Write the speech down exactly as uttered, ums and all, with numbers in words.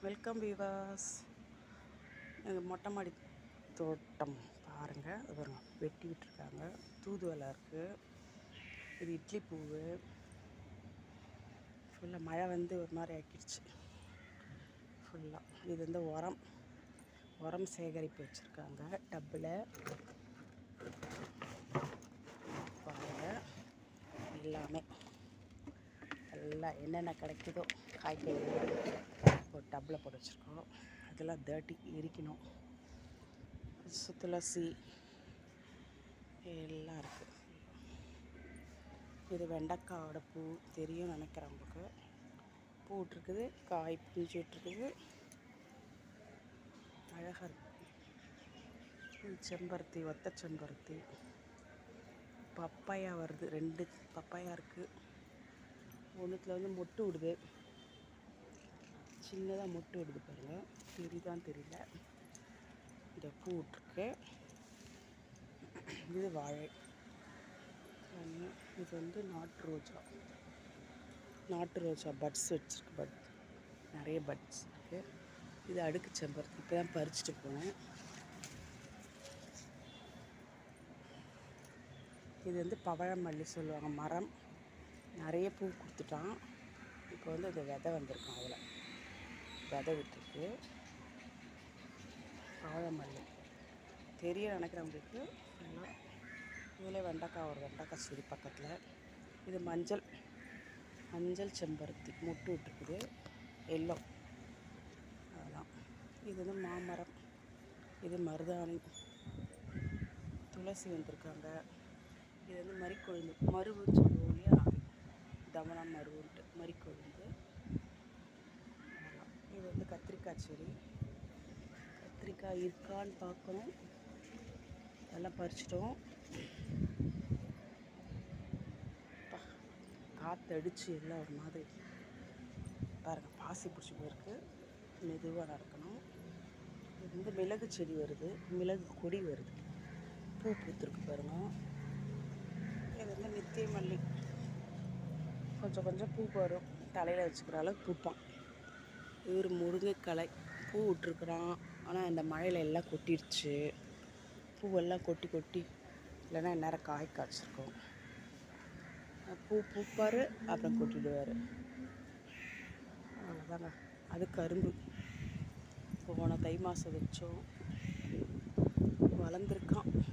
Welcome viewers. எங்கள் மொட்டை மாடி தோட்டம் பாருங்கள். அது பாருங்க, வெட்டி விட்டுருக்காங்க. தூதுவளை இருக்குது. இது இட்லி பூவு. ஃபுல்லாக மழை வந்து ஒரு மாதிரி ஆக்கிடுச்சு ஃபுல்லாக. இது வந்து உரம் உரம் சேகரிப்பு வச்சுருக்காங்க டப்பில் பாருங்கள். எல்லாமே எல்லாம் என்னென்ன கிடைக்குதோ காய்கறி ஒரு டப்பில் போட்டு வச்சுருக்கோம். அதெல்லாம் தேர்ட்டி எரிக்கணும். துளசி எல்லாம் இருக்குது. இது வெண்டைக்காயோட பூ தெரியும் நினைக்கிறேன் உங்களுக்கு. பூ விட்ருக்குது, காய் பிஞ்சு விட்ருக்குது, அழகாக இருக்குது. செம்பருத்தி, ஒத்த செம்பருத்தி, பப்பாயா வருது. ரெண்டு பப்பாயா இருக்குது. ஒன்றுத்தில் வந்து மொட்டு விடுது, சின்னதாக மொட்டு விடுது பாருங்கள். தெரியுதான்னு தெரியல. இந்த பூ விட்ருக்கு. இது வாழை. இது வந்து நாட்டு ரோஜா. நாட்டு ரோஜா பட்ஸ் வச்சுருக்கு. பட் நிறைய பட்ஸ் இருக்குது. இது அடுக்கு செம்பருத்தி. இப்போ தான் பறிச்சுட்டு போனேன். இது வந்து பவழமல்லி சொல்லுவாங்க. மரம் நிறைய பூ கொடுத்துட்டான். இப்போ வந்து அது விதை வந்திருக்கும். அதில் விதை விட்டுருக்கு. பவழமல்லி தெரிய நினைக்கிறவங்களுக்கு எல்லாம். இதில் வெண்டைக்காய், ஒரு வெண்டைக்காய் செடி பக்கத்தில். இது மஞ்சள் மஞ்சள் செம்பருத்தி மொட்டு விட்டுருக்குது. எல்லோ அதெல்லாம். இது வந்து மாமரம். இது மருதாணி. துளசி வந்திருக்காங்க. இது வந்து மறிக்கொழுந்து, மருவுன்னு சொல்லுவோம் இல்லையா, தவனம் மருவுன்ட்டு மறிக்கொழுந்து. இது வந்து கத்திரிக்காய் செடி. கத்திரிக்காய் இருக்கான்னு பார்க்கணும். எல்லாம் பறிச்சிட்டோம். காற்றடிச்சு எல்லாம் ஒரு மாதிரி பாருங்கள். பாசி பிடிச்சி போயிருக்கு. மெதுவாக நடக்கணும். இது வந்து மிளகு செடி வருது. மிளகு கொடி வருது. பூ பூத்துருக்கு பாருங்க. இது வந்து நித்திய மல்லி. கொஞ்சம் கொஞ்சம் பூ வரும். தலையில் வச்சுக்கிற அளவுக்கு பூப்பான். இவர் முருங்கைக்கலை பூ விட்டுருக்குறான். ஆனால் இந்த மழையில் எல்லாம் கொட்டிடுச்சு. பூவெல்லாம் கொட்டி கொட்டி இல்லைன்னா இந்நேரம் காய் காய்ச்சிருக்கோம். பூ பூப்பார், அப்புறம் கொட்டிடுவார். அவ்வளோதாங்க. அது கரும்பு. போன தை மாதம் வச்சோம், வளர்ந்துருக்கான்.